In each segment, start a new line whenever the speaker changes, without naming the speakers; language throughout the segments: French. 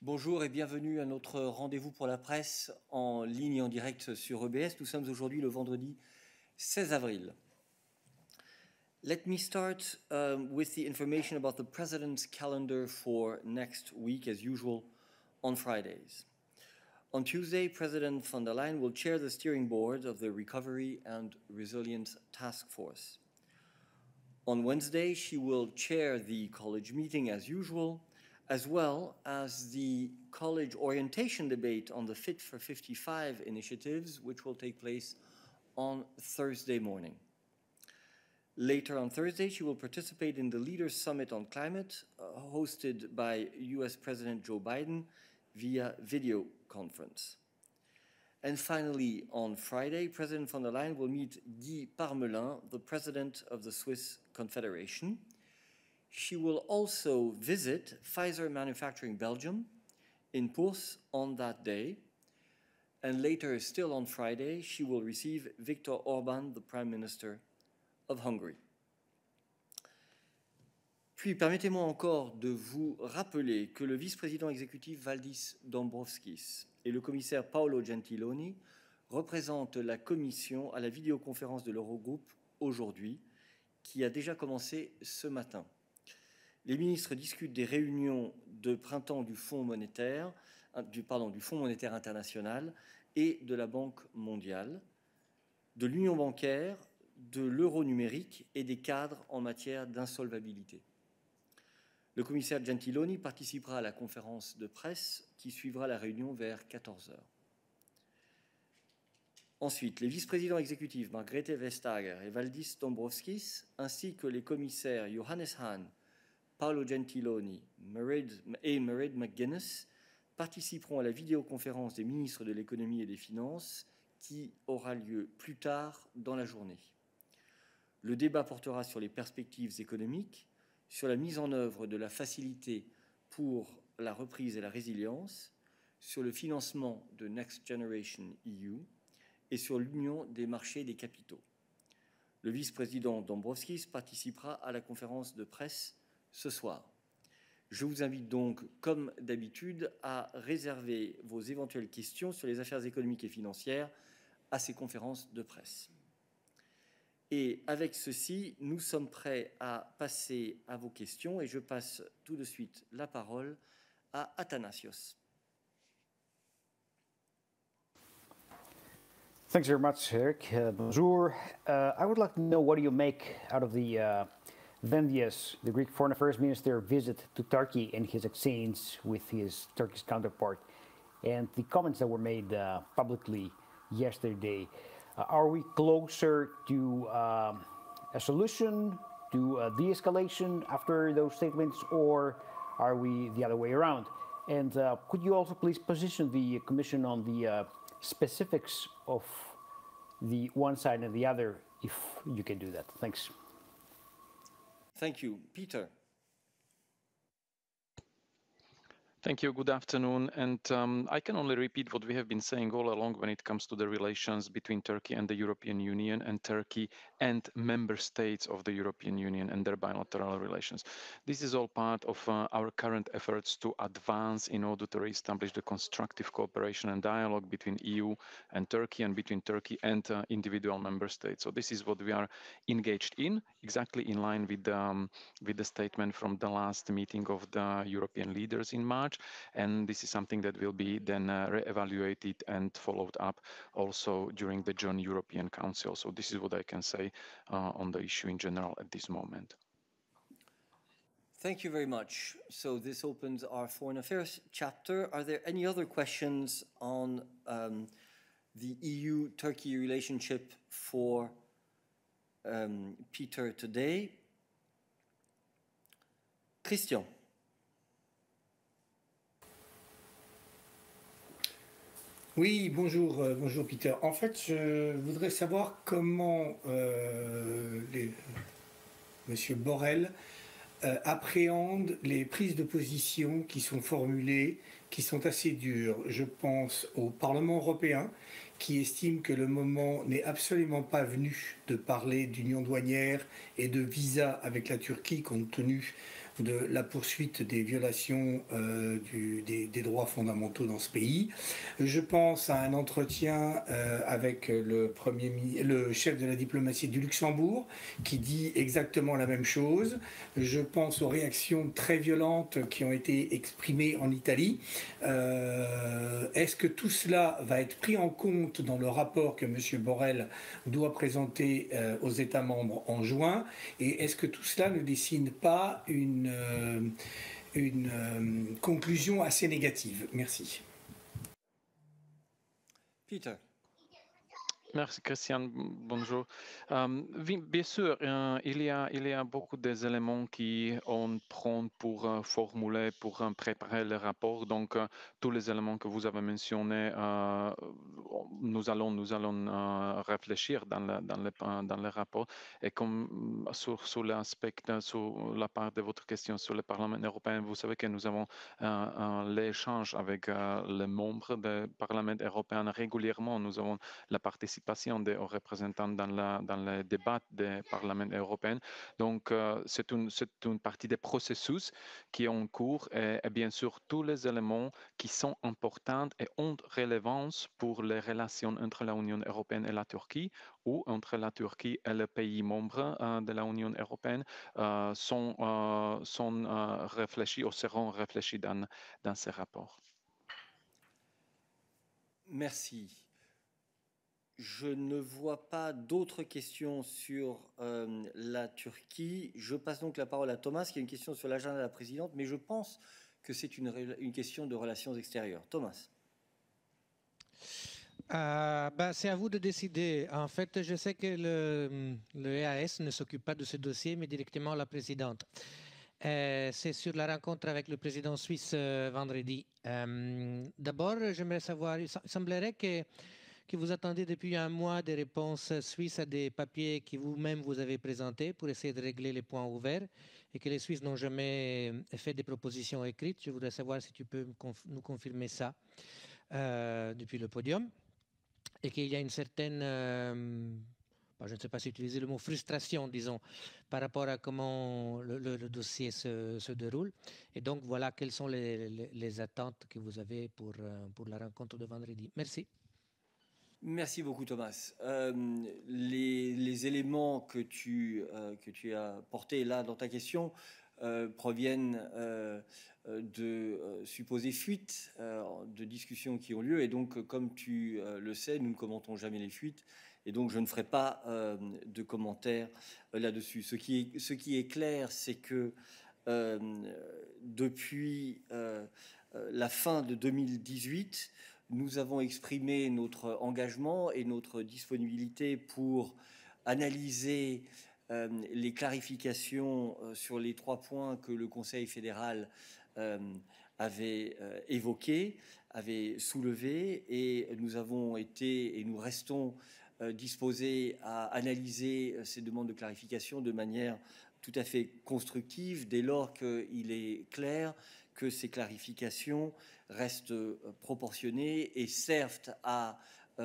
Bonjour et bienvenue à notre rendez-vous pour la presse en ligne et en direct sur EBS. Nous sommes aujourd'hui le vendredi 16 avril. Let me start with the information about the President's calendar for next week, as usual, on Fridays. On Tuesday, President von der Leyen will chair the steering board of the Recovery and Resilience Task Force. On Wednesday, she will chair the college meeting as usual, as well as the college orientation debate on the Fit for 55 initiatives, which will take place on Thursday morning. Later on Thursday, she will participate in the Leaders' Summit on Climate, hosted by US President Joe Biden via video conference. And finally, on Friday, President von der Leyen will meet Guy Parmelin, the president of the Swiss Confederation. She will also visit Pfizer Manufacturing Belgium in Puurs on that day. And later, still on Friday, she will receive Viktor Orban, the Prime Minister of Hungary. Puis, permettez-moi encore de vous rappeler que le vice-président exécutif Valdis Dombrovskis et le commissaire Paolo Gentiloni représentent la Commission à la vidéoconférence de l'Eurogroupe aujourd'hui, qui a déjà commencé ce matin. Les ministres discutent des réunions de printemps du Fonds monétaire international et de la Banque mondiale, de l'union bancaire, de l'euro numérique et des cadres en matière d'insolvabilité. Le commissaire Gentiloni participera à la conférence de presse qui suivra la réunion vers 14 heures. Ensuite, les vice-présidents exécutifs Margrethe Vestager et Valdis Dombrovskis, ainsi que les commissaires Johannes Hahn, Paolo Gentiloni et Mairead McGuinness participeront à la vidéoconférence des ministres de l'économie et des finances qui aura lieu plus tard dans la journée. Le débat portera sur les perspectives économiques, sur la mise en œuvre de la facilité pour la reprise et la résilience, sur le financement de Next Generation EU et sur l'union des marchés des capitaux. Le vice-président Dombrovskis participera à la conférence de presse ce soir. Je vous invite donc, comme d'habitude, à réserver vos éventuelles questions sur les affaires économiques et financières à ces conférences de presse. Et avec ceci, nous sommes prêts à passer à vos questions et je passe tout de suite la parole à Athanasios.
Thanks very much, Eric. Bonjour. I would like to know, what do you make out of the Vendias, the Greek Foreign Affairs Minister, visit to Turkey and his exchange with his Turkish counterpart, and the comments that were made publicly yesterday? Are we closer to a solution, to a de-escalation after those statements, or are we the other way around? And could you also please position the Commission on the specifics of the one side and the other, if you can do that? Thanks.
Thank you. Peter.
Thank you. Good afternoon. And I can only repeat what we have been saying all along when it comes to the relations between Turkey and the European Union, and Turkey and member states of the European Union and their bilateral relations. This is all part of our current efforts to advance in order to reestablish the constructive cooperation and dialogue between EU and between Turkey and individual member states. So this is what we are engaged in, exactly in line with the statement from the last meeting of the European leaders in March. And this is something that will be then re-evaluated and followed up also during the June European Council. So this is what I can say on the issue in general at this moment.
Thank you very much. So this opens our Foreign Affairs chapter. Are there any other questions on the EU-Turkey relationship for Peter today? Christian.
Oui, bonjour Peter. En fait, je voudrais savoir comment Monsieur Borrell appréhende les prises de position qui sont formulées, qui sont assez dures. Je pense au Parlement européen, qui estime que le moment n'est absolument pas venu de parler d'union douanière et de visa avec la Turquie, compte tenu de la poursuite des violations des droits fondamentaux dans ce pays. Je pense à un entretien avec le chef de la diplomatie du Luxembourg qui dit exactement la même chose. Je pense aux réactions très violentes qui ont été exprimées en Italie. Est-ce que tout cela va être pris en compte dans le rapport que M. Borrell doit présenter aux États membres en juin? Et est-ce que tout cela ne dessine pas une conclusion assez négative? Merci.
Peter.
Merci Christian, bonjour. Oui, bien sûr, il y a beaucoup d'éléments qu'on prend pour formuler, pour préparer le rapport. Donc, tous les éléments que vous avez mentionnés, nous allons réfléchir dans le rapport. Et comme sur l'aspect, sur la part de votre question sur le Parlement européen, vous savez que nous avons l'échange avec les membres du Parlement européen régulièrement. Nous avons la participation des représentants dans les débats du Parlement européen. Donc, c'est une partie des processus qui est en cours et bien sûr, tous les éléments qui sont importants et ont relevance pour les relations entre l'Union européenne et la Turquie ou entre la Turquie et les pays membres de l'Union européenne sont réfléchis ou seront réfléchis dans ces rapports.
Merci. Je ne vois pas d'autres questions sur la Turquie. Je passe donc la parole à Thomas, qui a une question sur l'agenda de la présidente, mais je pense que c'est une question de relations extérieures. Thomas.
C'est à vous de décider. En fait, je sais que le EAS ne s'occupe pas de ce dossier, mais directement la présidente. C'est sur la rencontre avec le président suisse vendredi. D'abord, j'aimerais savoir, il semblerait que vous attendez depuis un mois des réponses suisses à des papiers que vous-même vous avez présentés pour essayer de régler les points ouverts et que les Suisses n'ont jamais fait des propositions écrites. Je voudrais savoir si tu peux nous confirmer ça depuis le podium et qu'il y a une certaine, je ne sais pas si utiliser le mot frustration, disons, par rapport à comment le dossier se déroule. Et donc, voilà, quelles sont les attentes que vous avez pour la rencontre de vendredi. Merci.
Merci beaucoup Thomas. Les éléments que tu as portés là dans ta question proviennent de supposées fuites de discussions qui ont lieu et donc comme tu le sais, nous ne commentons jamais les fuites et donc je ne ferai pas de commentaires là-dessus. Ce qui est clair, c'est que depuis la fin de 2018, nous avons exprimé notre engagement et notre disponibilité pour analyser les clarifications sur les 3 points que le Conseil fédéral avait évoqués, avait soulevés, et nous avons été et nous restons disposés à analyser ces demandes de clarification de manière tout à fait constructive dès lors qu'il est clair que ces clarifications restent proportionnées et servent à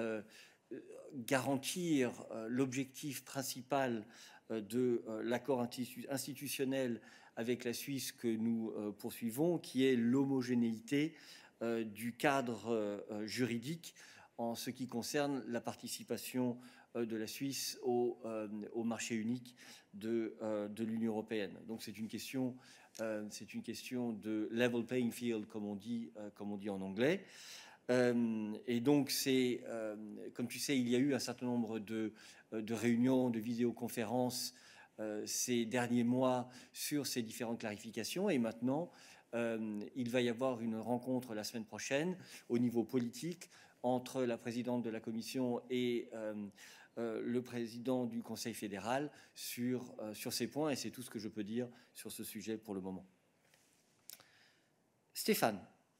garantir l'objectif principal de l'accord institutionnel avec la Suisse que nous poursuivons, qui est l'homogénéité du cadre juridique en ce qui concerne la participation de la Suisse au marché unique de l'Union européenne. Donc c'est une question de level playing field, comme on dit en anglais. Et donc comme tu sais, il y a eu un certain nombre de réunions, de vidéoconférences ces derniers mois sur ces différentes clarifications. Et maintenant, il va y avoir une rencontre la semaine prochaine au niveau politique entre la présidente de la Commission et le président du Conseil fédéral sur ces points, et c'est tout ce que je peux dire sur ce sujet pour le moment. Stéphane.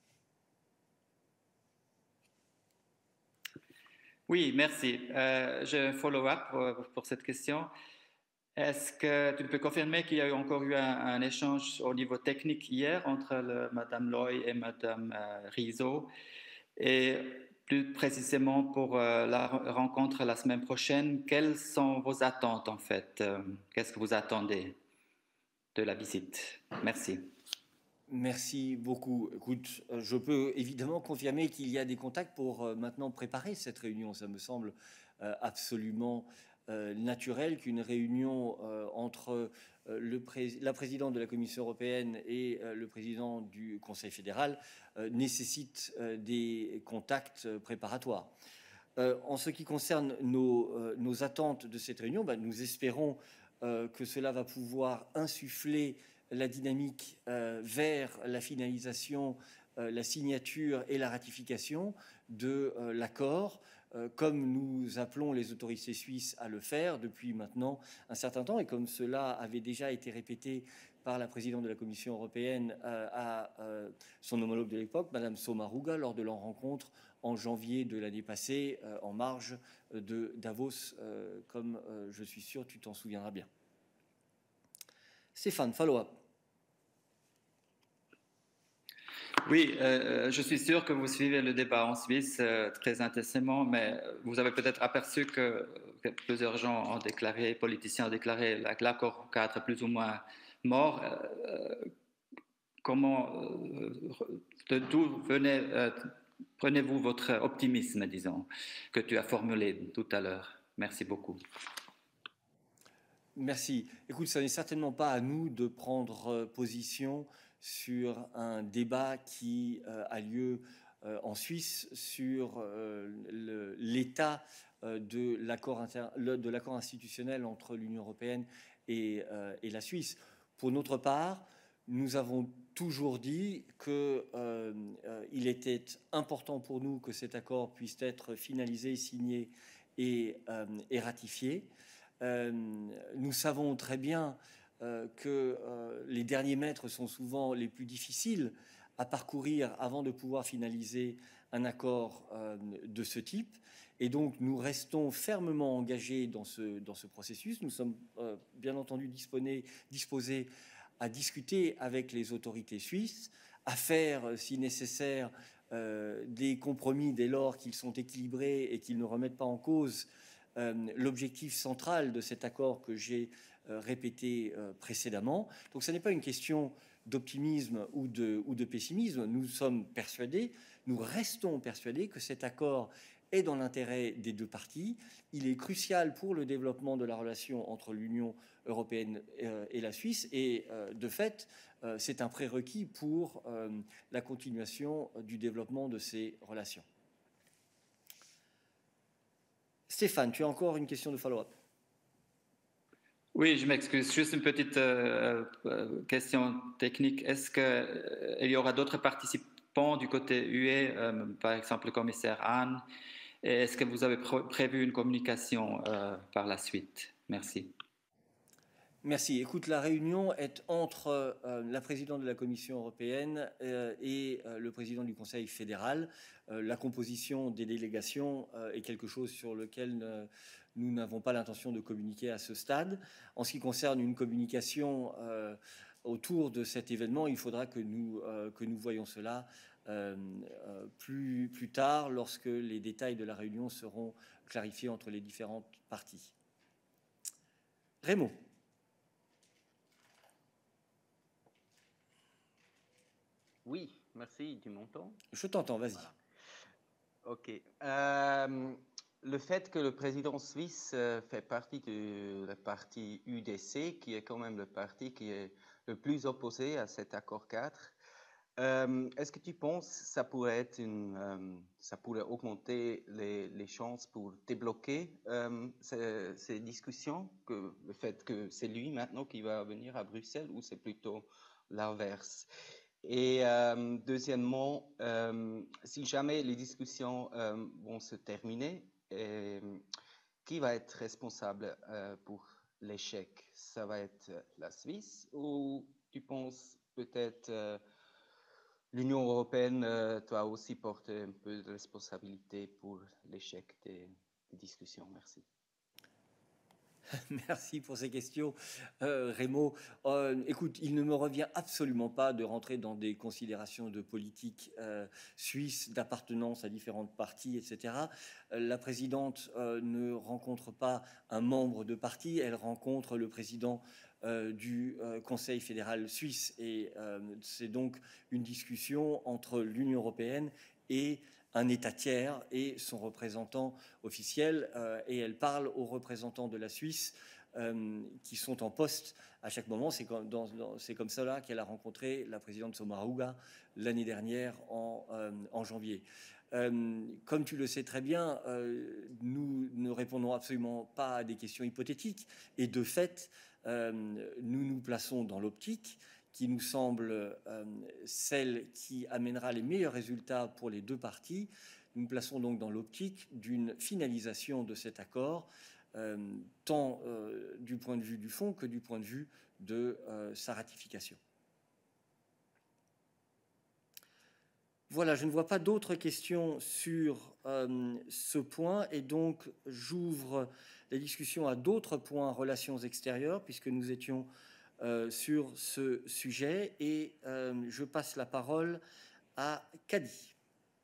Oui, merci. Je follow-up pour cette question. Est-ce que tu peux confirmer qu'il y a encore eu un échange au niveau technique hier entre Mme Loy et Mme Rizzo? Et plus précisément pour la rencontre la semaine prochaine, quelles sont vos attentes en fait? Qu'est-ce que vous attendez? de la visite. Merci.
Merci beaucoup. Écoute, je peux évidemment confirmer qu'il y a des contacts pour maintenant préparer cette réunion. Ça me semble absolument naturel qu'une réunion entre la présidente de la Commission européenne et le président du Conseil fédéral nécessite des contacts préparatoires. En ce qui concerne nos attentes de cette réunion, nous espérons que cela va pouvoir insuffler la dynamique vers la finalisation, la signature et la ratification de l'accord, comme nous appelons les autorités suisses à le faire depuis maintenant un certain temps, et comme cela avait déjà été répété par la présidente de la Commission européenne à son homologue de l'époque, Madame Sommaruga, lors de leur rencontre en janvier de l'année passée, en marge de Davos, comme je suis sûr tu t'en souviendras bien. Stéphane, follow-up.
Oui, je suis sûr que vous suivez le débat en Suisse très intensément, mais vous avez peut-être aperçu que plusieurs gens ont déclaré, politiciens ont déclaré l'accord 4 plus ou moins mort. D'où prenez-vous votre optimisme, disons, que tu as formulé tout à l'heure? Merci beaucoup.
Merci. Écoute, ce n'est certainement pas à nous de prendre position sur un débat qui a lieu en Suisse sur l'état de l'accord institutionnel entre l'Union européenne et la Suisse. Pour notre part, nous avons toujours dit qu'il était important pour nous que cet accord puisse être finalisé, signé et ratifié. Nous savons très bien que les derniers mètres sont souvent les plus difficiles à parcourir avant de pouvoir finaliser un accord de ce type. Et donc, nous restons fermement engagés dans ce processus. Nous sommes bien entendu disposés à discuter avec les autorités suisses, à faire, si nécessaire, des compromis dès lors qu'ils sont équilibrés et qu'ils ne remettent pas en cause l'objectif central de cet accord que j'ai répété précédemment. Donc ce n'est pas une question d'optimisme ou de pessimisme. Nous sommes persuadés, nous restons persuadés que cet accord est dans l'intérêt des deux parties. Il est crucial pour le développement de la relation entre l'Union européenne et la Suisse et de fait, c'est un prérequis pour la continuation du développement de ces relations. Stéphane, tu as encore une question de follow-up?
Oui, je m'excuse. Juste une petite question technique. Est-ce qu'il y aura d'autres participants du côté UE, par exemple le commissaire Hahn? Est-ce que vous avez prévu une communication par la suite? Merci.
Merci. Écoute, la réunion est entre la présidente de la Commission européenne et le président du Conseil fédéral. La composition des délégations est quelque chose sur lequel nous n'avons pas l'intention de communiquer à ce stade. En ce qui concerne une communication autour de cet événement, il faudra que nous voyions cela plus tard lorsque les détails de la réunion seront clarifiés entre les différentes parties. Raymond.
Oui, merci, tu m'entends?
Je t'entends, vas-y.
Voilà. Ok. Le fait que le président suisse fait partie de la partie UDC, qui est quand même le parti qui est le plus opposé à cet accord 4, est-ce que tu penses que ça pourrait être ça pourrait augmenter les chances pour débloquer ces discussions, que le fait que c'est lui maintenant qui va venir à Bruxelles, ou c'est plutôt l'inverse? Et deuxièmement, si jamais les discussions vont se terminer, qui va être responsable pour l'échec? Ça va être la Suisse, ou tu penses peut-être l'Union européenne doit aussi porter un peu de responsabilité pour l'échec des discussions? Merci.
Merci pour ces questions, Raymond. Écoute, il ne me revient absolument pas de rentrer dans des considérations de politique suisse, d'appartenance à différentes parties, etc. La présidente ne rencontre pas un membre de parti, elle rencontre le président du Conseil fédéral suisse. Et c'est donc une discussion entre l'Union européenne et un État tiers et son représentant officiel. Et elle parle aux représentants de la Suisse qui sont en poste à chaque moment. C'est comme ça qu'elle a rencontré la présidente Sommaruga l'année dernière en janvier. Comme tu le sais très bien, nous ne répondons absolument pas à des questions hypothétiques et de fait, nous nous plaçons dans l'optique qui nous semble celle qui amènera les meilleurs résultats pour les deux parties. Nous nous plaçons donc dans l'optique d'une finalisation de cet accord, tant du point de vue du fond que du point de vue de sa ratification. Voilà, je ne vois pas d'autres questions sur ce point et donc j'ouvre la discussion à d'autres points relations extérieures puisque nous étions sur ce sujet et je passe la parole à Kadi.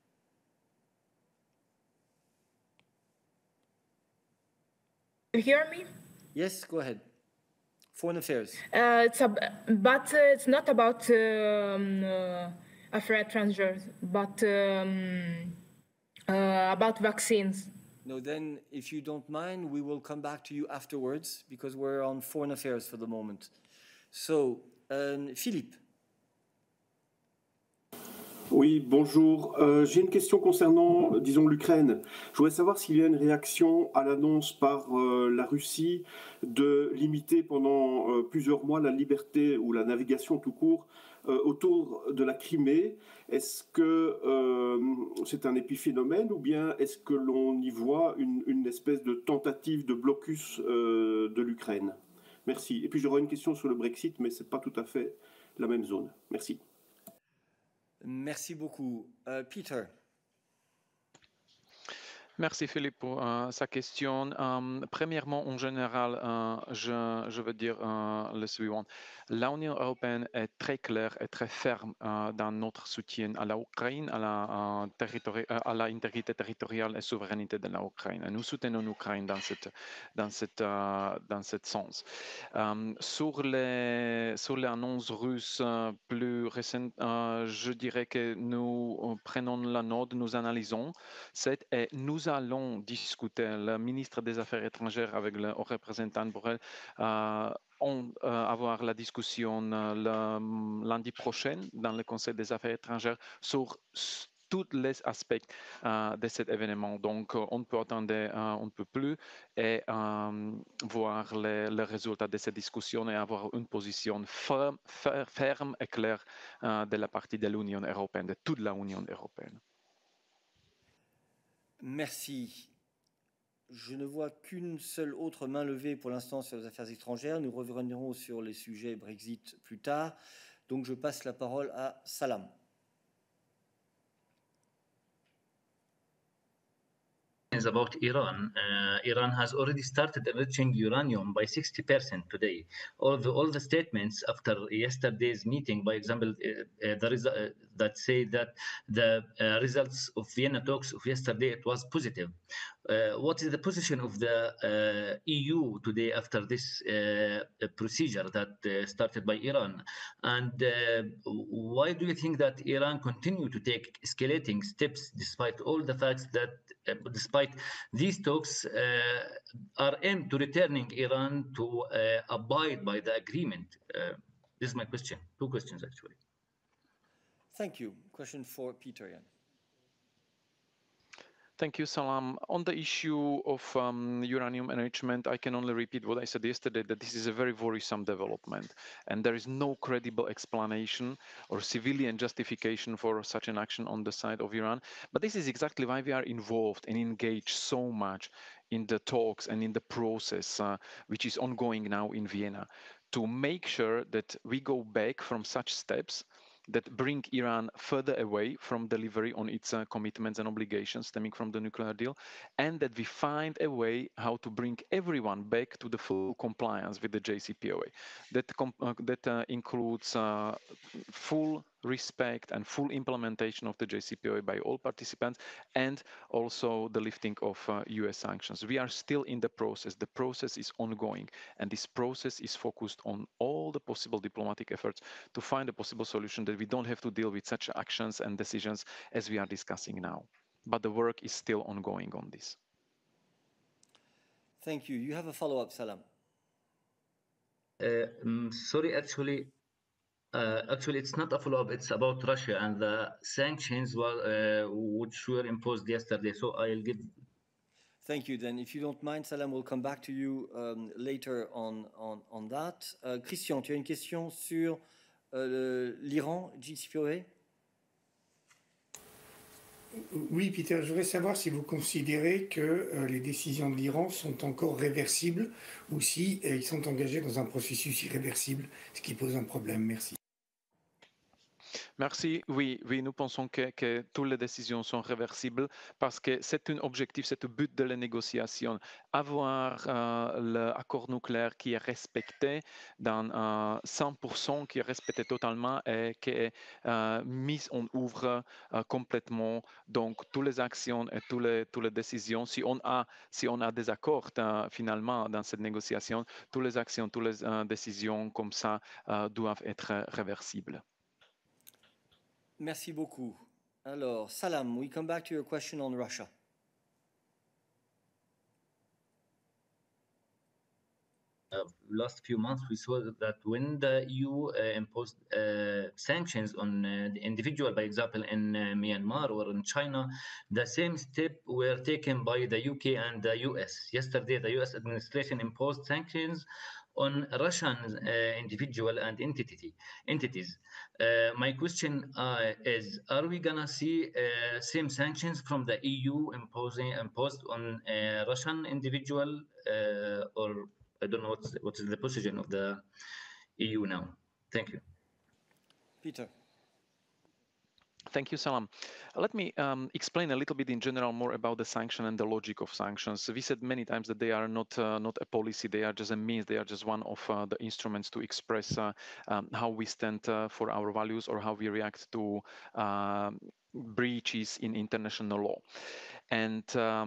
You hear me?
Yes, go ahead. Foreign affairs.
But it's not about afraid transgers, but about vaccines.
No, then if you don't mind, we will come back to you afterwards because we're on foreign affairs for the moment. So, Philippe.
Oui, bonjour. J'ai une question concernant, disons, l'Ukraine. Je voudrais savoir s'il y a une réaction à l'annonce par la Russie de limiter pendant plusieurs mois la liberté ou la navigation tout court autour de la Crimée. Est-ce que c'est un épiphénomène ou bien est-ce que l'on y voit une espèce de tentative de blocus de l'Ukraine? Merci. Et puis j'aurais une question sur le Brexit, mais ce n'est pas tout à fait la même zone. Merci.
Merci beaucoup. Peter.
Merci Philippe pour sa question. Premièrement, en général, je veux dire le suivant. L'Union européenne est très claire et très ferme dans notre soutien à l'Ukraine, à l'intégrité territoriale et souveraineté de l'Ukraine. Nous soutenons l'Ukraine dans ce sens. Sur les annonces russes plus récentes, je dirais que nous prenons la note, nous analysons et nous allons discuter, le ministre des Affaires étrangères avec le représentant Borrell, avoir la discussion lundi prochain dans le Conseil des Affaires étrangères sur tous les aspects de cet événement. Donc, on peut attendre un peu plus et voir les résultats de cette discussion et avoir une position ferme et claire de la partie de l'Union européenne, de toute l'Union européenne.
Merci. Je ne vois qu'une seule autre main levée pour l'instant sur les affaires étrangères. Nous reviendrons sur les sujets Brexit plus tard. Donc je passe la parole à Salam.
Is about Iran. Iran has already started enriching uranium by 60% today. All the statements after yesterday's meeting, by example, that say that the results of Vienna talks of yesterday, it was positive. What is the position of the EU today after this procedure that started by Iran? And why do you think that Iran continue to take escalating steps despite all the facts that despite these talks are aimed to returning Iran to abide by the agreement? This is my question. Two questions, actually.
Thank you. Question for Peter. Yeah.
Thank you, Salam. On the issue of uranium enrichment, I can only repeat what I said yesterday, that this is a very worrisome development, and there is no credible explanation or civilian justification for such an action on the side of Iran. But this is exactly why we are involved and engaged so much in the talks and in the process, which is ongoing now in Vienna, to make sure that we go back from such steps that bring Iran further away from delivery on its commitments and obligations stemming from the nuclear deal, and that we find a way how to bring everyone back to the full compliance with the JCPOA. That includes full respect and full implementation of the JCPOA by all participants, and also the lifting of US sanctions. We are still in the process. The process is ongoing, and this process is focused on all the possible diplomatic efforts to find a possible solution that we don't have to deal with such actions and decisions as we are discussing now. But the work is still ongoing on this.
Thank you. You have a follow-up, Salam.
Sorry, actually, it's not a follow-up. It's about Russia and the sanctions which were imposed yesterday. So I'll give.
Thank you. Then, if you don't mind, Salam, we'll come back to you later on that. Christian, tu as une question sur l'Iran, JCPOA?
Oui, Peter, je voudrais savoir si vous considérez que les décisions de l'Iran sont encore réversibles ou si ils sont engagés dans un processus irréversible, ce qui pose un problème. Merci.
Merci. Oui, nous pensons que toutes les décisions sont réversibles parce que c'est un objectif, c'est le but de la négociation. Avoir l'accord nucléaire qui est respecté dans 100%, qui est respecté totalement et qui est mis en œuvre complètement. Donc, toutes les actions et toutes les décisions, si on a des accords finalement dans cette négociation, toutes les actions, toutes les décisions comme ça doivent être réversibles.
Merci beaucoup. Alors, Salam, we come back to your question on Russia.
Last few months, we saw that when the EU imposed sanctions on the individual, by example, in Myanmar or in China, the same step were taken by the UK and the US. Yesterday, the US administration imposed sanctions on Russian individual and entities. My question is, are we gonna see same sanctions from the EU imposed on Russian individual, or I don't know what is the position of the EU now? Thank you.
Peter.
Thank you, Salam. Let me explain a little bit in general more about the sanction and the logic of sanctions. We said many times that they are not a policy, they are just a means, they are just one of the instruments to express how we stand for our values or how we react to breaches in international law. And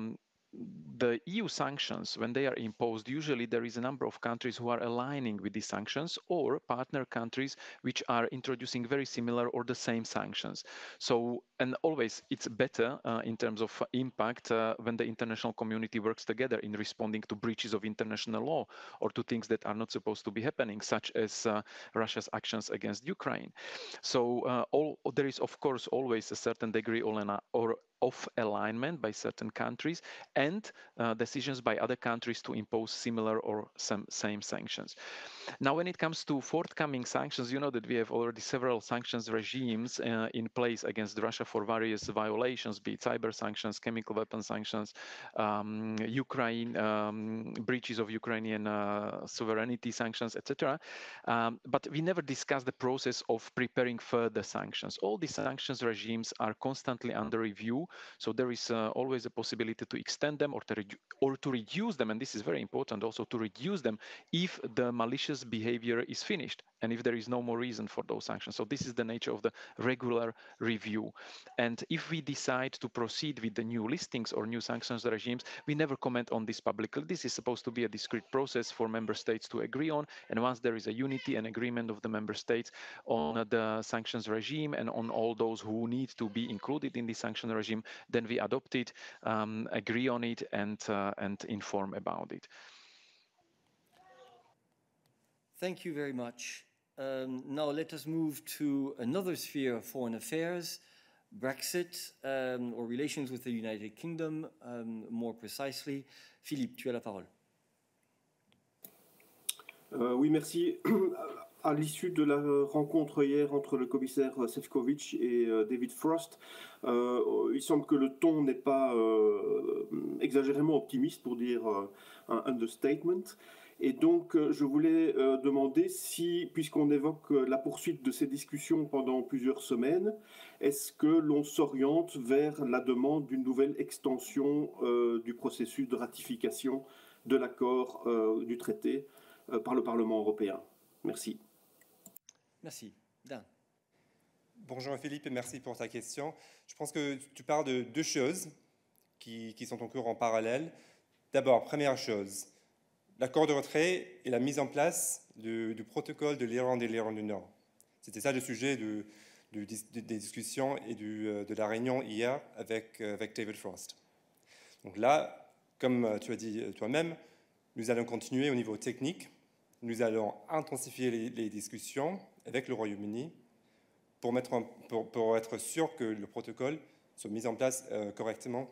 the EU sanctions, when they are imposed, usually there is a number of countries who are aligning with these sanctions or partner countries which are introducing very similar or the same sanctions. So, and always it's better in terms of impact when the international community works together in responding to breaches of international law or to things that are not supposed to be happening, such as Russia's actions against Ukraine. So there is, of course, always a certain degree of alignment by certain countries and decisions by other countries to impose similar or same sanctions. Now, when it comes to forthcoming sanctions, you know that we have already several sanctions regimes in place against Russia for various violations, be it cyber sanctions, chemical weapon sanctions, Ukraine, breaches of Ukrainian sovereignty sanctions, etc. But we never discussed the process of preparing further sanctions. All these sanctions regimes are constantly under review. So there is always a possibility to extend them or to reduce them, and this is very important also, to reduce them if the malicious behavior is finished and if there is no more reason for those sanctions. So this is the nature of the regular review. And if we decide to proceed with the new listings or new sanctions regimes, we never comment on this publicly. This is supposed to be a discrete process for member states to agree on. And once there is a unity and agreement of the member states on the sanctions regime and on all those who need to be included in the sanction regime, then we adopt it, agree on it, and inform about it.
Thank you very much. Now let us move to another sphere of foreign affairs, Brexit, or relations with the United Kingdom, more precisely. Philippe, tu as la parole.
Oui, merci. À l'issue de la rencontre hier entre le commissaire Šefčovič et David Frost, il semble que le ton n'est pas exagérément optimiste, pour dire un understatement. Et donc, je voulais demander si, puisqu'on évoque la poursuite de ces discussions pendant plusieurs semaines, est-ce que l'on s'oriente vers la demande d'une nouvelle extension du processus de ratification de l'accord du traité par le Parlement européen? Merci.
Merci. Dan.
Bonjour Philippe et merci pour ta question. Je pense que tu parles de deux choses qui sont en cours en parallèle. D'abord, première chose, l'accord de retrait et la mise en place du protocole de l'Irlande et l'Irlande du Nord. C'était ça le sujet des discussions et de la réunion hier avec David Frost. Donc là, comme tu as dit toi-même, nous allons continuer au niveau technique. Nous allons intensifier les discussions avec le Royaume-Uni pour être sûr que le protocole soit mis en place correctement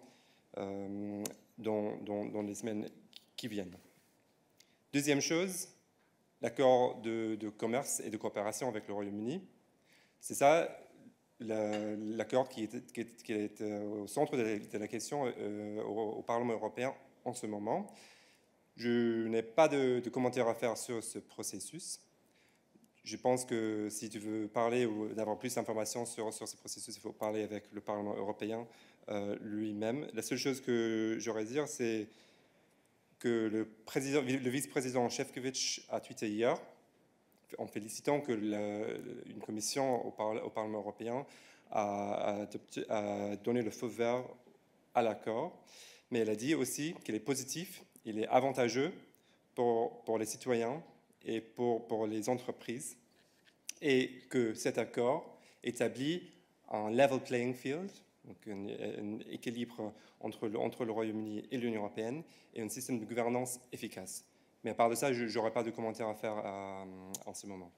dans les semaines qui viennent. Deuxième chose, l'accord de commerce et de coopération avec le Royaume-Uni. C'est ça l'accord qui est au centre de la question au Parlement européen en ce moment. Je n'ai pas de commentaires à faire sur ce processus. Je pense que si tu veux parler ou d'avoir plus d'informations sur ce processus, il faut parler avec le Parlement européen lui-même. La seule chose que j'aurais à dire, c'est que le vice-président Šefčovič a tweeté hier en félicitant que une commission au Parlement européen a donné le feu vert à l'accord. Mais elle a dit aussi qu'il est positif, il est avantageux pour les citoyens et pour les entreprises, et que cet accord établit un level playing field, donc un équilibre entre le Royaume-Uni et l'Union européenne, et un système de gouvernance efficace. Mais à part de ça, je n'aurai pas de commentaires à faire en ce moment.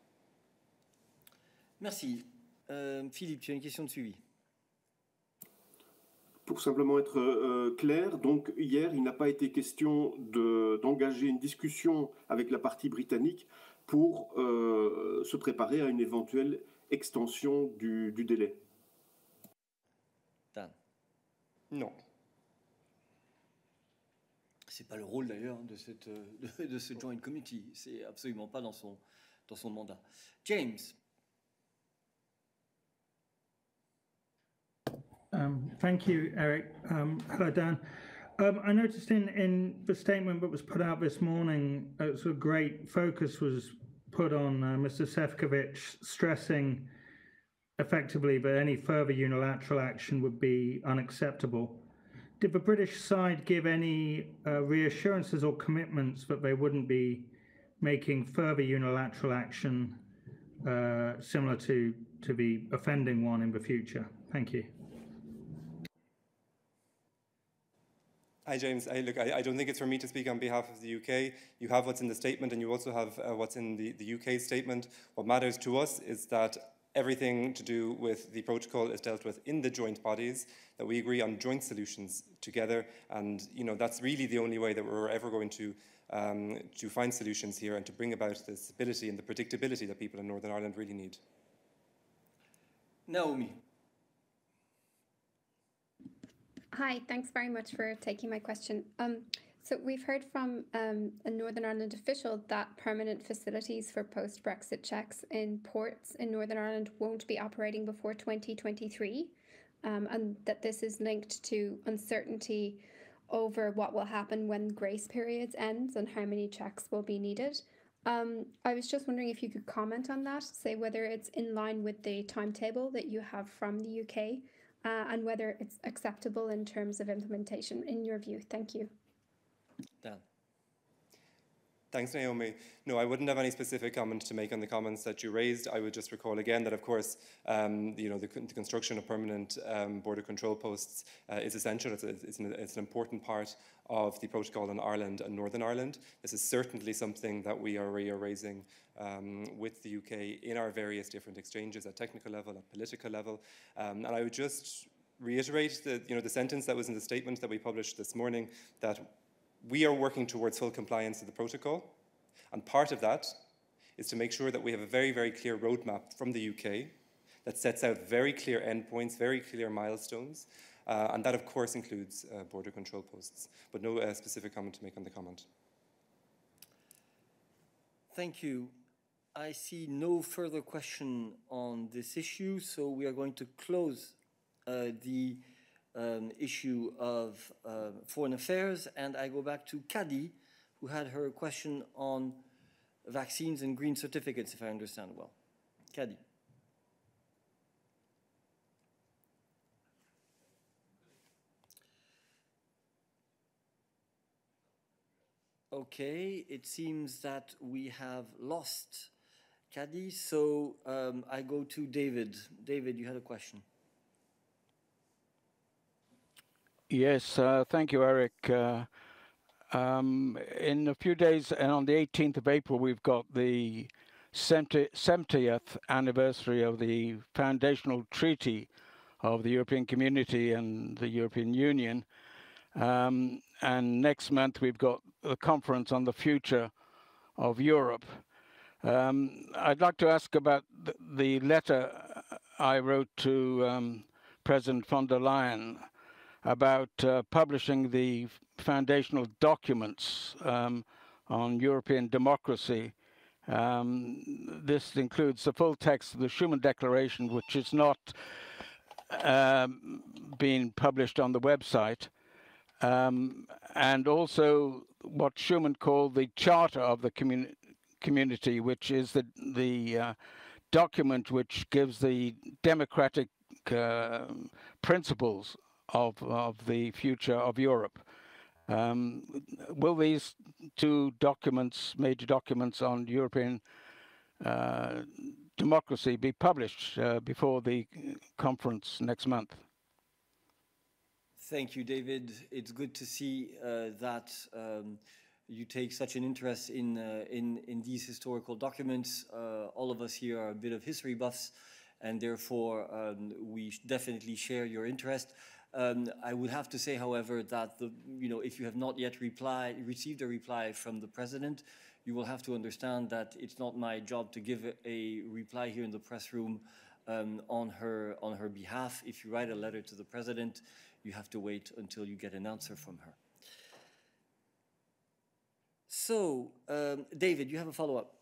Merci. Philippe, tu as une question de suivi.
Pour simplement être clair, donc hier, il n'a pas été question d'engager une discussion avec la partie britannique pour se préparer à une éventuelle extension du délai.
Dan.
Non.
C'est pas le rôle d'ailleurs de ce Joint Committee. C'est absolument pas dans son mandat. James.
Thank you, Eric. Hello, Dan. I noticed in the statement that was put out this morning, sort of great focus was put on Mr. Šefčovič stressing effectively that any further unilateral action would be unacceptable. Did the British side give any reassurances or commitments that they wouldn't be making further unilateral action similar to the offending one in the future? Thank you.
Hi, James. I don't think it's for me to speak on behalf of the UK. You have what's in the statement, and you also have what's in the UK statement. What matters to us is that everything to do with the protocol is dealt with in the joint bodies, that we agree on joint solutions together, and that's really the only way that we're ever going to find solutions here and to bring about the stability and the predictability that people in Northern Ireland really need.
Naomi.
Hi, thanks very much for taking my question. So we've heard from a Northern Ireland official that permanent facilities for post-Brexit checks in ports in Northern Ireland won't be operating before 2023, and that this is linked to uncertainty over what will happen when grace periods ends and how many checks will be needed. I was just wondering if you could comment on that, say whether it's in line with the timetable that you have from the UK, and whether it's acceptable in terms of implementation, in your view. Thank you.
Dan.
Thanks, Naomi. No, I wouldn't have any specific comment to make on the comments that you raised. I would just recall again that, of course, the construction of permanent border control posts is essential. It's an important part of the protocol in Ireland and Northern Ireland. This is certainly something that we are raising with the UK in our various different exchanges at technical level, at political level. And I would just reiterate the sentence that was in the statement that we published this morning, that we are working towards full compliance with the protocol, and part of that is to make sure that we have a very, very clear roadmap from the UK that sets out very clear endpoints, very clear milestones, and that of course includes border control posts, but no specific comment to make on the comment.
Thank you. I see no further question on this issue, so we are going to close the issue of foreign affairs, and I go back to Kadi, who had her question on vaccines and green certificates, if I understand well. Kadi. Okay, it seems that we have lost Kadi, so I go to David. David, you had a question.
Yes, thank you, Eric. In a few days, and on the 18th of April, we've got the 70th anniversary of the foundational treaty of the European Community and the European Union. And next month, we've got the conference on the future of Europe. I'd like to ask about the letter I wrote to President von der Leyen about publishing the foundational documents on European democracy. This includes the full text of the Schuman Declaration, which is not being published on the website, and also what Schuman called the Charter of the Community, which is the document which gives the democratic principles of the future of Europe. Will these two documents, major documents on European democracy, be published before the conference next month?
Thank you, David. It's good to see that you take such an interest in these historical documents. All of us here are a bit of history buffs, and therefore we definitely share your interest. I would have to say, however, that if you have not yet received a reply from the President, you will have to understand that it's not my job to give a reply here in the press room on her behalf. If you write a letter to the President, you have to wait until you get an answer from her. So, David, you have a follow-up.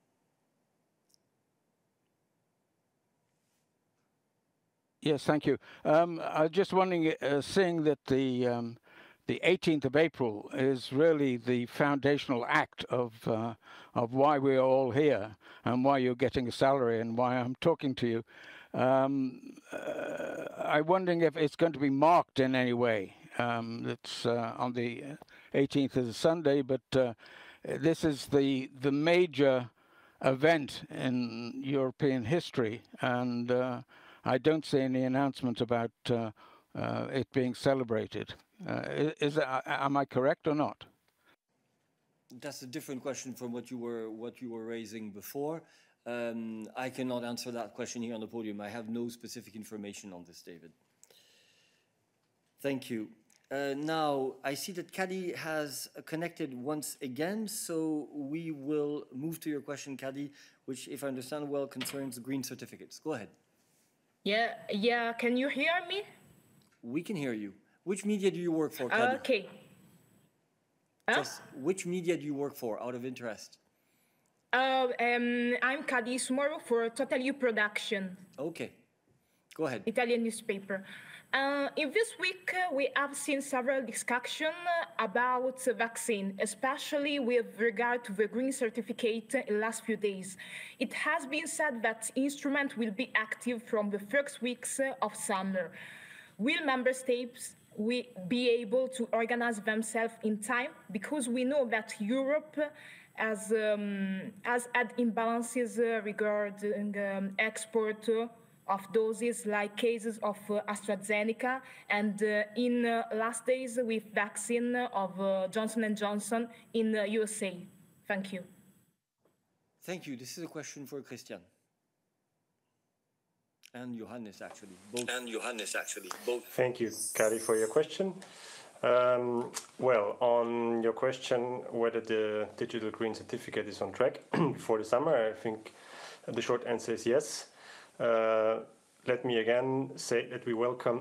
Yes, thank you. I was just wondering, seeing that the 18th of April is really the foundational act of why we're all here and why you're getting a salary and why I'm talking to you. I'm wondering if it's going to be marked in any way. It's on the 18th is a Sunday, but this is the major event in European history, and I don't see any announcement about it being celebrated. Am I correct or not?
That's a different question from what you were raising before. I cannot answer that question here on the podium. I have no specific information on this, David. Thank you. Now, I see that Kadi has connected once again, so we will move to your question, Kadi, which, if I understand well, concerns green certificates. Go ahead.
Yeah. Can you hear me?
We can hear you. Which media do you work for, Kadi?
Okay.
Just which media do you work for, out of interest?
I'm Kadi Sumoro for Total U Production.
Okay. Go ahead.
Italian newspaper. In this week, we have seen several discussions about vaccine, especially with regard to the green certificate in the last few days. It has been said that instrument will be active from the first weeks of summer. Will member states be able to organize themselves in time? Because we know that Europe has had imbalances regarding export of doses, like cases of AstraZeneca, and in last days with vaccine of Johnson & Johnson in USA. Thank you.
Thank you. This is a question for Christian. And Johannes, actually. Both.
Thank you, Kadi, for your question. Well, on your question whether the digital green certificate is on track before the summer, I think the short answer is yes. Let me again say that we welcome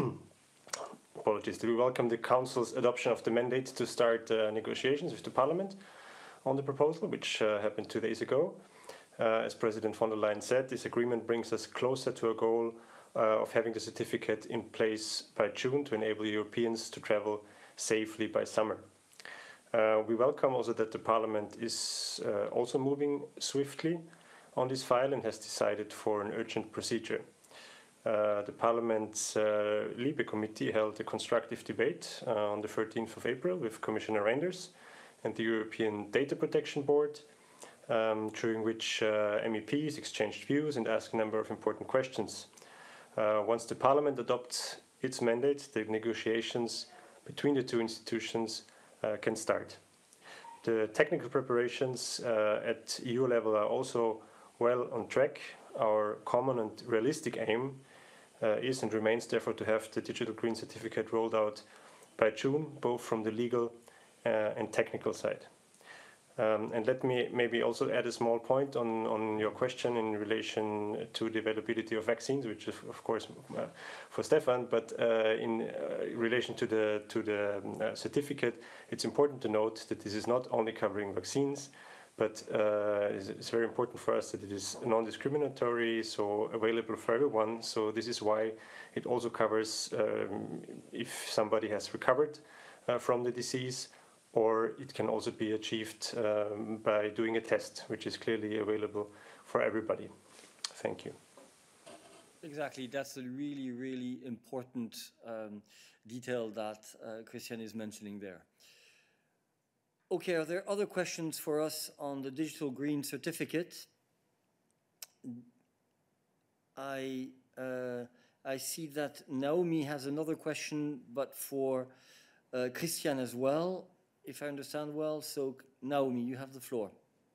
we welcome the Council's adoption of the mandate to start negotiations with the Parliament on the proposal, which happened 2 days ago. As President von der Leyen said, this agreement brings us closer to a goal of having the certificate in place by June to enable Europeans to travel safely by summer. We welcome also that the Parliament is also moving swiftly on this file and has decided for an urgent procedure. The Parliament's LIBE committee held a constructive debate on the 13th of April with Commissioner Reynders and the European Data Protection Board, during which MEPs exchanged views and asked a number of important questions. Once the Parliament adopts its mandate, the negotiations between the two institutions can start. The technical preparations at EU level are also well on track. Our common and realistic aim is and remains therefore to have the digital green certificate rolled out by June, both from the legal and technical side. And let me maybe also add a small point on your question in relation to the availability of vaccines, which is of course for Stefan, but in relation to the certificate, it's important to note that this is not only covering vaccines, but it's very important for us that it is non-discriminatory, so available for everyone. So this is why it also covers if somebody has recovered from the disease, or it can also be achieved by doing a test, which is clearly available for everybody. Thank you.
Exactly, that's a really, really important detail that Christian is mentioning there. Okay, are there other questions for us on the digital green certificate? I see that Naomi has another question, but for Christian as well, if I understand well. So Naomi, you have the floor.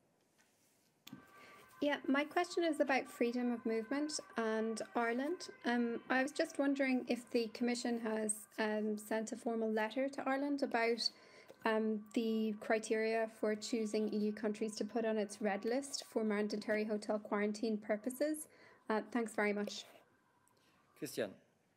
Yeah, my question is about freedom of movement and Ireland. I was just wondering if the Commission has sent a formal letter to Ireland about the criteria for choosing EU countries to put on its red list for mandatory hotel quarantine purposes. Thanks very much.
Christian.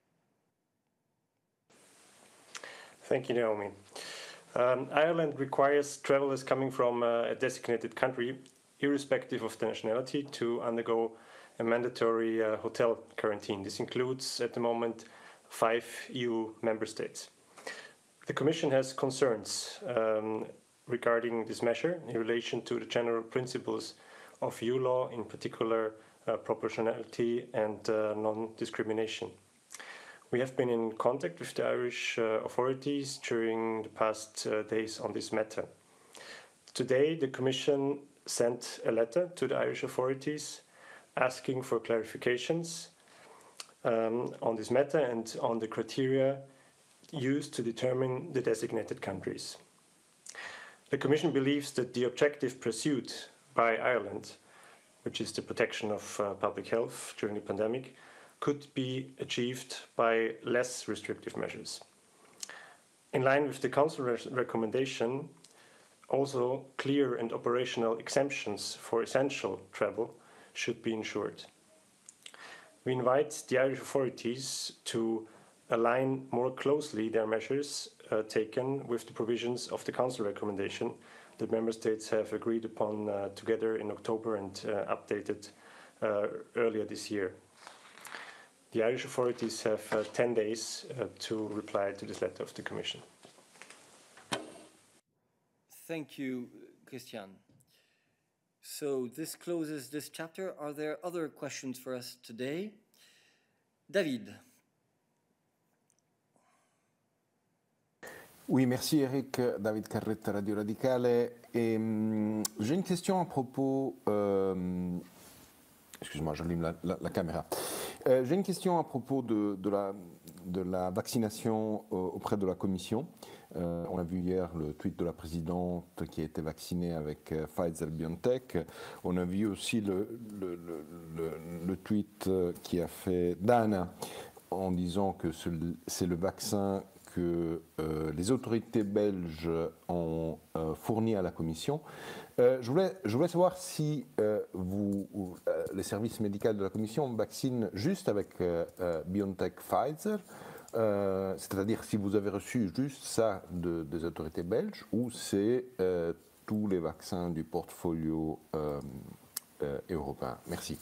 Thank you, Naomi. Ireland requires travelers coming from a designated country, irrespective of the nationality, to undergo a mandatory hotel quarantine. This includes, at the moment, 5 EU member states. The Commission has concerns regarding this measure in relation to the general principles of EU law, in particular proportionality and non-discrimination. We have been in contact with the Irish authorities during the past days on this matter. Today, the Commission sent a letter to the Irish authorities asking for clarifications on this matter and on the criteria used to determine the designated countries. The Commission believes that the objective pursued by Ireland, which is the protection of public health during the pandemic, could be achieved by less restrictive measures. In line with the Council recommendation, also clear and operational exemptions for essential travel should be ensured. We invite the Irish authorities to align more closely their measures taken with the provisions of the Council recommendation that Member States have agreed upon together in October and updated earlier this year. The Irish authorities have 10 days to reply to this letter of the Commission.
Thank you, Christian. So this closes this chapter. Are there other questions for us today? David.
Oui, merci Eric. David Carretta, Radio Radicale. J'ai une question à propos... Excuse-moi, j'allume la caméra. J'ai une question à propos de la vaccination auprès de la Commission. On a vu hier le tweet de la présidente qui a été vaccinée avec Pfizer-BioNTech. On a vu aussi le tweet qui a fait Dana en disant que c'est le vaccin que les autorités belges ont fourni à la Commission. Je voulais savoir si les services médicaux de la Commission vaccinent juste avec BioNTech Pfizer, c'est-à-dire si vous avez reçu juste ça des autorités belges, ou c'est tous les vaccins du portfolio européen. Merci.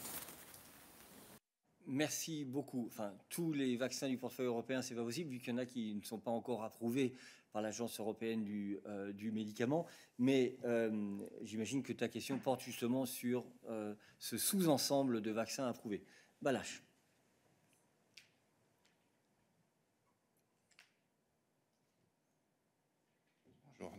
Merci beaucoup. Enfin, tous les vaccins du portefeuille européen, c'est pas possible, vu qu'il y en a qui ne sont pas encore approuvés par l'Agence européenne du médicament. Mais j'imagine que ta question porte justement sur ce sous-ensemble de vaccins approuvés. Balázs.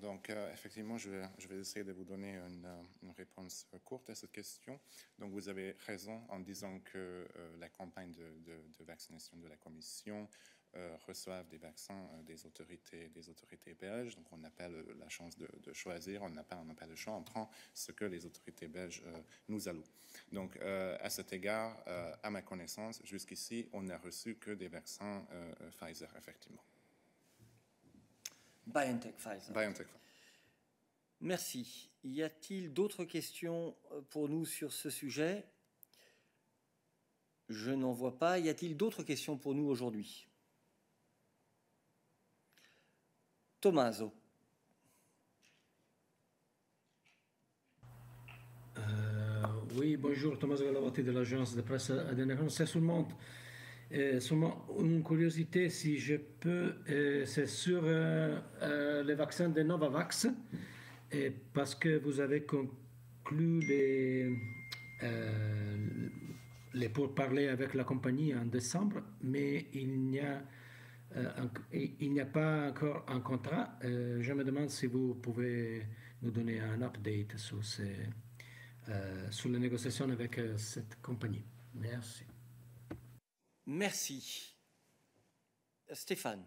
Donc, effectivement, je vais essayer de vous donner une réponse courte à cette question. Donc, vous avez raison en disant que la campagne de vaccination de la Commission reçoivent des vaccins des autorités belges. Donc, on n'a pas la chance de choisir, on n'a pas le choix, on prend ce que les autorités belges nous allouent. Donc, à cet égard, à ma connaissance, jusqu'ici, on n'a reçu que des vaccins Pfizer, effectivement.
BioNTech Pfizer.
BioNTech.
Merci. Y a-t-il d'autres questions pour nous sur ce sujet? Je n'en vois pas. Y a-t-il d'autres questions pour nous aujourd'hui? Tommaso.
Oui, bonjour, Tommaso Galavotti de l'agence de presse ADN. C'est seulement une curiosité, si je peux, c'est sur les vaccins de Novavax, parce que vous avez conclu les pourparlers avec la compagnie en décembre, mais il n'y a pas encore un contrat. Je me demande si vous pouvez nous donner un update sur les négociations avec cette compagnie. Merci.
Merci. Stéphane.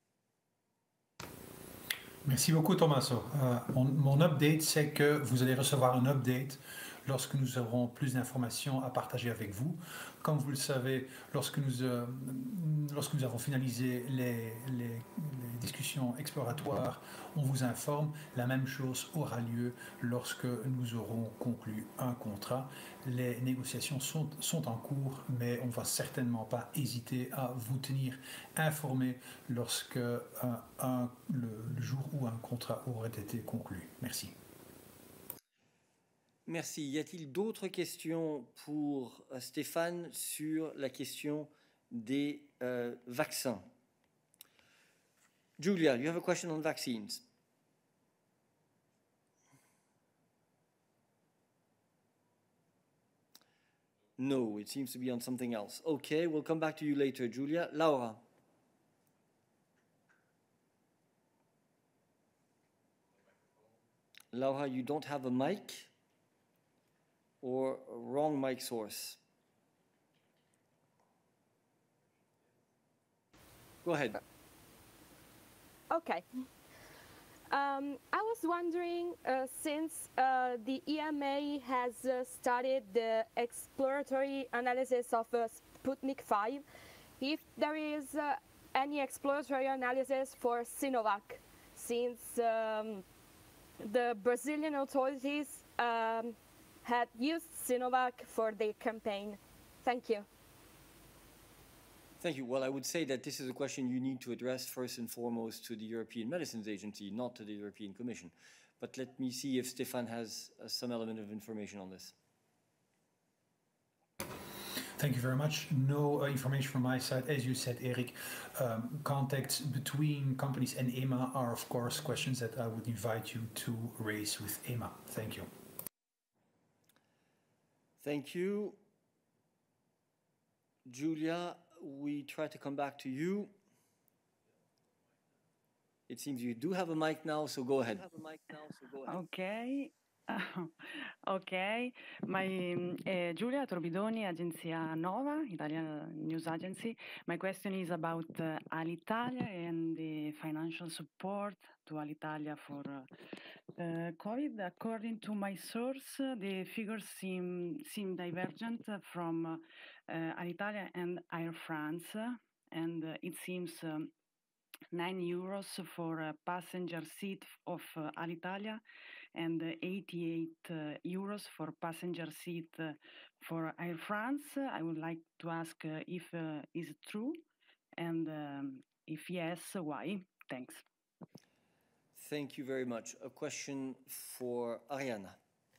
Merci beaucoup, Tommaso. Mon update, c'est que vous allez recevoir un update lorsque nous aurons plus d'informations à partager avec vous. Comme vous le savez, lorsque nous avons finalisé les discussions exploratoires, on vous informe. La même chose aura lieu lorsque nous aurons conclu un contrat. Les négociations sont en cours, mais on ne va certainement pas hésiter à vous tenir informés lorsque le jour où un contrat aurait été conclu. Merci.
Merci. Y a-t-il d'autres questions pour Stéphane sur la question des vaccins? Julia, you have a question on vaccines. No, it seems to be on something else. Okay, we'll come back to you later, Julia. Laura. Laura, you don't have a mic or a wrong mic source. Go ahead.
Okay. I was wondering, since the EMA has started the exploratory analysis of Sputnik 5, if there is any exploratory analysis for Sinovac, since the Brazilian authorities had used Sinovac for their campaign. Thank you.
Thank you. Well, I would say that this is a question you need to address first and foremost to the European Medicines Agency, not to the European Commission. But let me see if Stefan has some element of information on this.
Thank you very much. No information from my side. As you said, Eric, contacts between companies and EMA are, of course, questions that I would invite you to raise with EMA. Thank you.
Thank you. Julia, we try to come back to you. It seems you do have a mic now, so go ahead.
Okay. Ok, Giulia Torbidoni, Agenzia Nova, Italian News Agency. My question is about Alitalia and the financial support to Alitalia for COVID. According to my source, the figures seem divergent from Alitalia and Air France, and it seems €9 for a passenger seat of Alitalia and €88 for passenger seat for Air France. I would like to ask if is it true, and if yes, why? Thanks.
Thank you very much. A question for Arianna.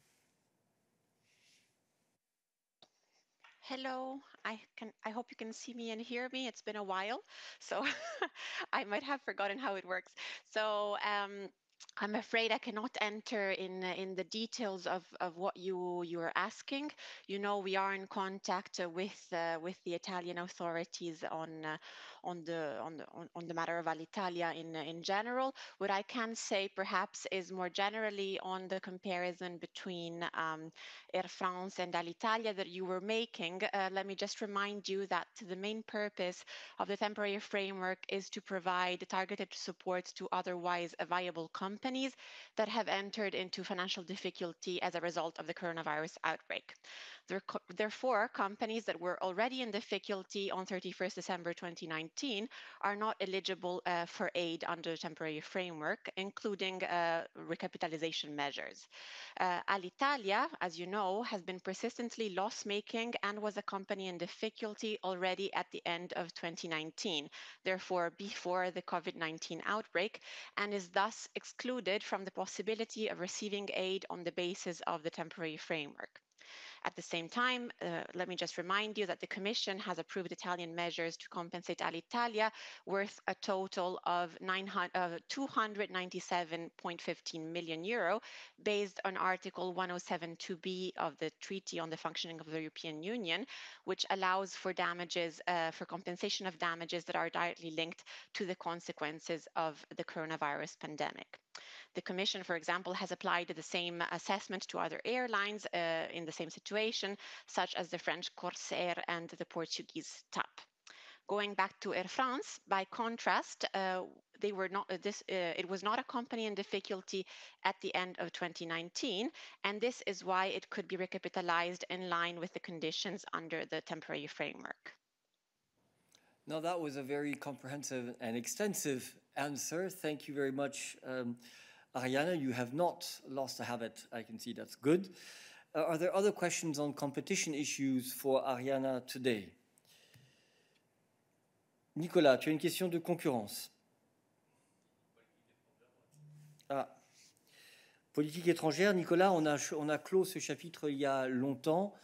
Hello, I hope you can see me and hear me. It's been a while, so I might have forgotten how it works. So I'm afraid I cannot enter in the details of what you are asking. You know, we are in contact with the Italian authorities on the matter of Alitalia in general. What I can say perhaps is more generally on the comparison between Air France and Alitalia that you were making. Let me just remind you that the main purpose of the temporary framework is to provide targeted support to otherwise viable companies that have entered into financial difficulty as a result of the coronavirus outbreak. Therefore, companies that were already in difficulty on 31st December 2019 are not eligible for aid under the temporary framework, including recapitalization measures. Alitalia, as you know, has been persistently loss-making and was a company in difficulty already at the end of 2019, therefore before the COVID-19 outbreak, and is thus excluded from the possibility of receiving aid on the basis of the temporary framework. At the same time, let me just remind you that the Commission has approved Italian measures to compensate Alitalia worth a total of 297.15 million euro based on Article 107(2)b of the Treaty on the Functioning of the European Union, which allows for damages, for compensation of damages that are directly linked to the consequences of the coronavirus pandemic. The Commission, for example, has applied the same assessment to other airlines in the same situation, such as the French Corsair and the Portuguese TAP. Going back to Air France, by contrast, they were not. It was not a company in difficulty at the end of 2019, and this is why it could be recapitalized in line with the conditions under the temporary framework.
Now, that was a very comprehensive and extensive answer. Thank you very much, Arianna. You have not lost a habit. I can see that's good. Are there other questions on competition issues for Arianna today? Nicolas, tu as une question de concurrence. Ah. Politique étrangère, Nicolas, on a clos ce chapitre il y a longtemps.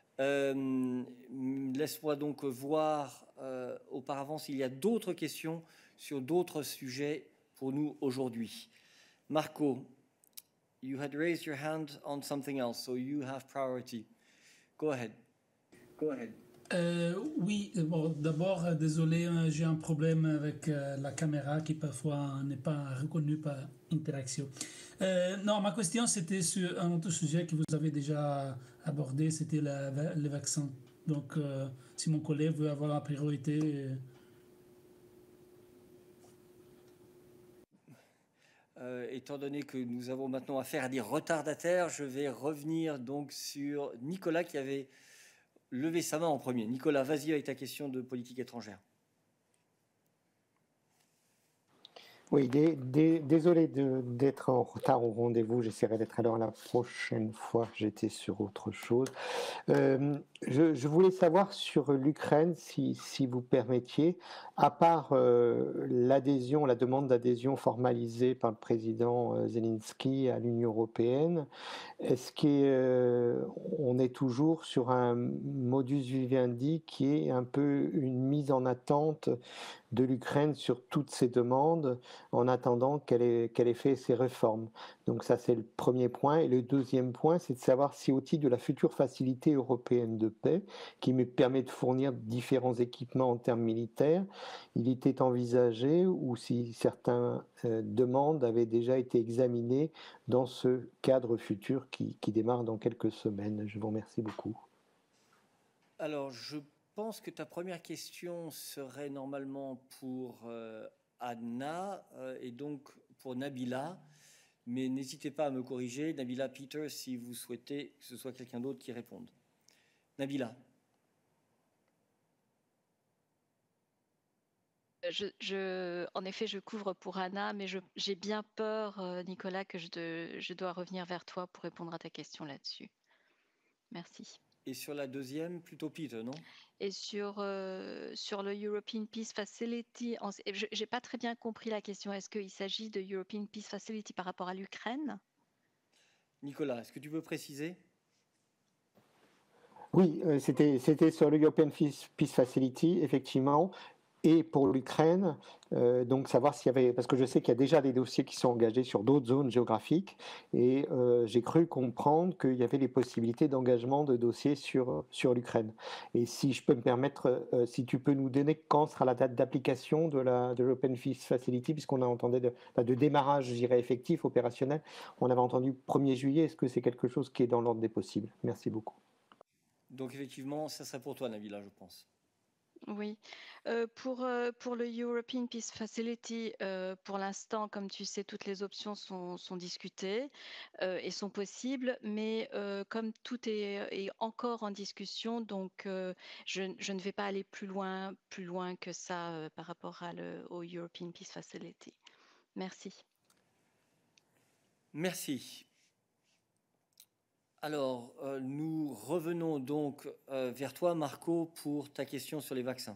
Laisse-moi donc voir auparavant s'il y a d'autres questions sur d'autres sujets pour nous aujourd'hui. Marco, you had raised your hand on something else, so you have priority. Go ahead. Go ahead.
Oui, bon, d'abord, désolé, j'ai un problème avec la caméra qui parfois n'est pas reconnue par interaction. Non, ma question, c'était sur un autre sujet que vous avez déjà abordé, c'était le vaccin. Donc, si mon collègue veut avoir la priorité...
Étant donné que nous avons maintenant affaire à des retardataires, je vais revenir donc sur Nicolas qui avait levé sa main en premier. Nicolas, vas-y avec ta question de politique étrangère.
Oui, désolé d'être en retard au rendez-vous. J'essaierai d'être à l'heure la prochaine fois. J'étais sur autre chose. Je voulais savoir sur l'Ukraine, si vous permettiez, à part l'adhésion, la demande d'adhésion formalisée par le président Zelensky à l'Union européenne, est-ce qu'on est toujours sur un modus vivendi qui est un peu une mise en attente de l'Ukraine sur toutes ces demandes en attendant qu'elle ait fait ses réformes? Donc ça, c'est le premier point. Et le deuxième point, c'est de savoir si au titre de la future facilité européenne de paix, qui me permet de fournir différents équipements en termes militaires, il était envisagé ou si certaines demandes avaient déjà été examinées dans ce cadre futur qui démarre dans quelques semaines. Je vous remercie beaucoup.
Alors, je pense que ta première question serait normalement pour Anna et donc pour Nabila, mais n'hésitez pas à me corriger, Nabila, Peter, si vous souhaitez que ce soit quelqu'un d'autre qui réponde. Nabila.
En effet, je couvre pour Anna, mais j'ai bien peur, Nicolas, que je dois revenir vers toi pour répondre à ta question là-dessus. Merci.
Et sur la deuxième, plutôt Peter, non?
Et sur le European Peace Facility, je n'ai pas très bien compris la question. Est-ce qu'il s'agit de European Peace Facility par rapport à l'Ukraine?
Nicolas, est-ce que tu peux préciser?
Oui, c'était sur le European Peace Facility, effectivement. Et pour l'Ukraine, donc savoir s'il y avait, parce que je sais qu'il y a déjà des dossiers qui sont engagés sur d'autres zones géographiques, et j'ai cru comprendre qu'il y avait les possibilités d'engagement de dossiers sur l'Ukraine. Et si je peux me permettre, si tu peux nous donner quand sera la date d'application de l'Open Peace Facility, puisqu'on a entendu de démarrage, je dirais, effectif, opérationnel, on avait entendu 1er juillet, est-ce que c'est quelque chose qui est dans l'ordre des possibles? Merci beaucoup.
Donc effectivement, ça serait pour toi, Nabila, je pense.
Oui, pour le European Peace Facility, pour l'instant, comme tu sais, toutes les options sont discutées et sont possibles, mais comme tout est encore en discussion, donc je ne vais pas aller plus loin que ça par rapport au European Peace Facility. Merci.
Merci. Alors, nous revenons donc vers toi, Marco, pour ta question sur les vaccins.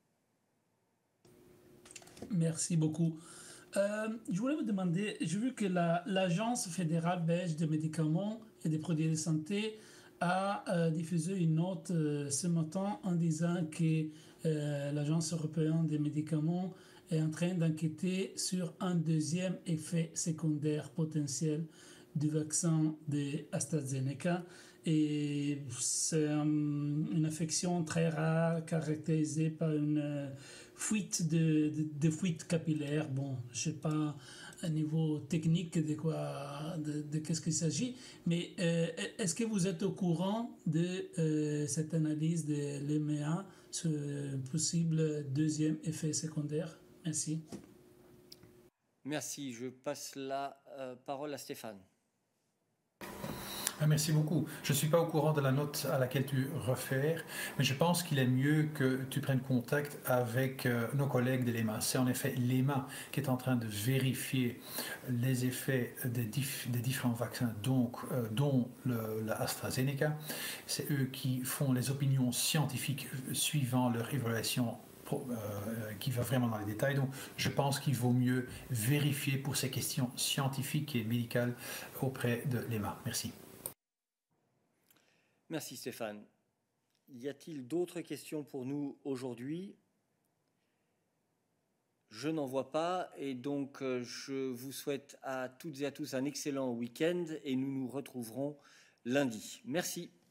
Merci beaucoup. Je voulais vous demander, j'ai vu que l'Agence fédérale belge des médicaments et des produits de santé a diffusé une note ce matin en disant que l'Agence européenne des médicaments est en train d'enquêter sur un deuxième effet secondaire potentiel du vaccin de AstraZeneca, et c'est une affection très rare caractérisée par une fuite de fuite capillaire. Bon, je sais pas à niveau technique de qu'est-ce qu'il s'agit, mais est-ce que vous êtes au courant de cette analyse de l'EMEA sur possible deuxième effet secondaire? Merci.
Merci. Je passe la parole à Stéphane.
Merci beaucoup. Je ne suis pas au courant de la note à laquelle tu réfères, mais je pense qu'il est mieux que tu prennes contact avec nos collègues de l'EMA. C'est en effet l'EMA qui est en train de vérifier les effets des différents vaccins, donc, dont la AstraZeneca. C'est eux qui font les opinions scientifiques suivant leur évaluation qui va vraiment dans les détails. Donc, je pense qu'il vaut mieux vérifier pour ces questions scientifiques et médicales auprès de l'EMA. Merci.
Merci Stéphane. Y a-t-il d'autres questions pour nous aujourd'hui? Je n'en vois pas, et donc je vous souhaite à toutes et à tous un excellent week-end et nous nous retrouverons lundi. Merci.